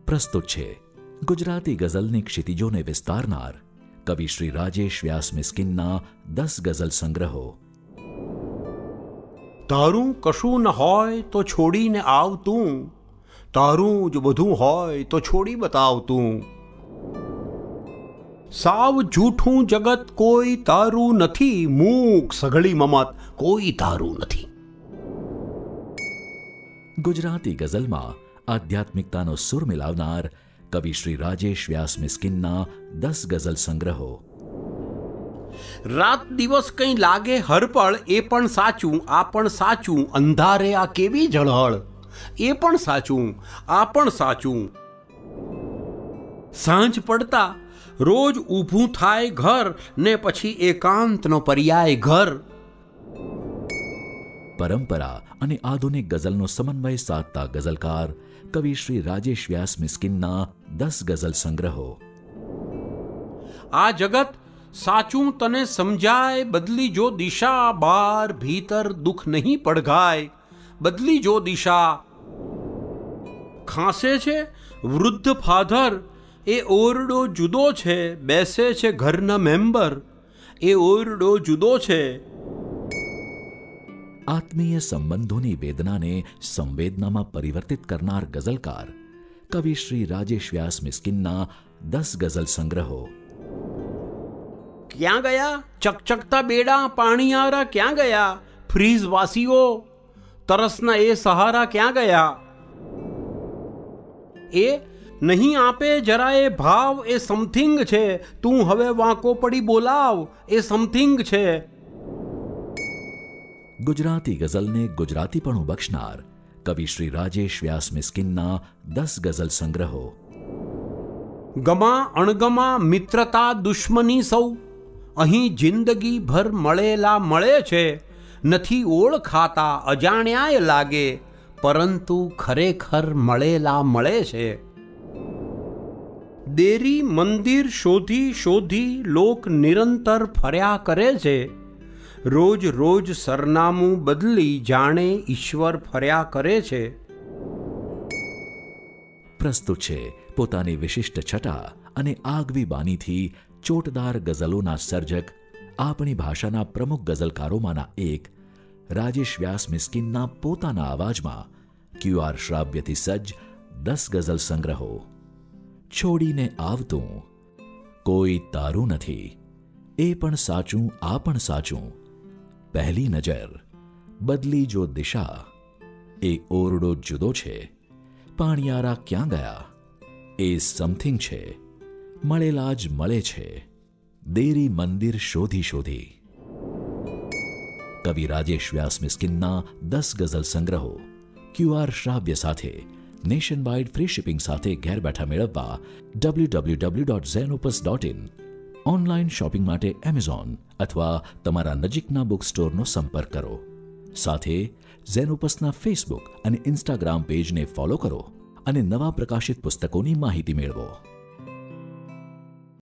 પ્રસ્તુત છે ગુજરાતી ગઝલની ક્ષિતિજોને વિસ્તારનાર કવિ શ્રી રાજેશ વ્યાસ મિસ્કિનના 10 ગઝલ સંગ્રહો. તારું કશું ન હોય તો છોડીને આવતું, તારું જ બધું હોય તો છોડી બતાવતું. સાવ જૂઠું જગત કોઈ તારું નથી, મૂક સઘળી મમત કોઈ તારું નથી. ગુજરાતી ગઝલમાં આધ્યાત્મિકતાનો સુર મિલાવનાર કવિ શ્રી રાજેશ વ્યાસ મિસ્કિનના 10 ગઝલ સંગ્રહો. રાત દિવસ કંઈ લાગે હરપળ, એ પણ સાચું આ પણ સાચું. અંધારે આ કેવી ઝળહળ, એ પણ સાચું આ પણ સાચું. સાંજ પડતા રોજ ઊભું થાય ઘર, ને પછી એકાંતનો પર્યાય ઘર. પરંપરા અને આધુનિક ગઝલનો સમન્વય સાધતા ગઝલકાર કવિ શ્રી રાજેશ વ્યાસ મિસ્કિનના 10 ગઝલ સંગ્રહો. આ જગત સાચું તને સમજાય, બદલી જો દિશા, બાર ભીતર દુઃખ નહીં પડઘાય. બદલી જો દિશા. ખાંસે છે વૃદ્ધ ફાધર, એ ઓરડો જુદો છે, બેસે છે ઘરના મેમ્બર, એ ઓરડો જુદો છે. આત્મીય સંબંધોની વેદનાને સંવેદનામાં પરિવર્તિત કરનાર ગઝલકાર કવિ શ્રી રાજેશ વ્યાસ મિસ્કિનના 10 ગઝલ સંગ્રહો. ક્યાં ગયા ચકચકતા બેડા પાણીયારા, ક્યાં ગયા ફ્રીઝ વાસીઓ, તરસના એ સહારા ક્યાં ગયા. એ નહીં આપે જરા એ ભાવ, એ સમથિંગ છે, તું હવે વાંકો પડી બોલાવ, એ સમથિંગ છે. ગુજરાતી ગઝલને ગુજરાતીપણું બક્ષનાર કવિ શ્રી રાજેશ વ્યાસ મિસ્કિનના 10 ગઝલ સંગ્રહો. ગમા અણગમા મિત્રતા દુશ્મની સૌ, અહીં જિંદગી ભર મળેલા મળે છે. નથી ઓળખાતા અજાણ્યાય લાગે, પરંતુ ખરેખર મળેલા મળે છે. દેરી મંદિર શોધી શોધી લોક નિરંતર ફર્યા કરે છે. રોજ રોજ સરનામું બદલી જાણે ઈશ્વર ફર્યા કરે છે. પ્રસ્તુત છે પોતાની વિશિષ્ટ છટા અને આગવી બાનીથી ચોટદાર ગઝલોના સર્જક, આપણી ભાષાના પ્રમુખ ગઝલકારોમાંના એક રાજેશ વ્યાસ મિસ્કિનના પોતાના અવાજમાં QR શ્રાવ્યથી સજ્જ 10 ગઝલ સંગ્રહો. છોડીને આવતું, કોઈ તારું નથી, એ પણ સાચું આ પણ સાચું. પહેલી નજર, બદલી જો દિશા, એ ઓરડો જુદો છે, પાણીયારા ક્યાં ગયા, એ સમથિંગ છે, મળેલા જ મળે છે, દેરી મંદિર શોધી શોધી. કવિ રાજેશ વ્યાસ મિસ્કિનના 10 ગઝલ સંગ્રહો QR શ્રાવ્ય સાથે નેશન વાઇડ ફ્રી શિપિંગ સાથે ઘેર બેઠા મેળવવા www.zenopus.in, ઓનલાઈન શોપિંગ માટે એમેઝોન અથવા તમારા નજીકના બુક સ્ટોરનો સંપર્ક કરો. સાથે ઝેનોપસના ફેસબુક અને ઇન્સ્ટાગ્રામ પેજને ફોલો કરો અને નવા પ્રકાશિત પુસ્તકોની માહિતી મેળવો.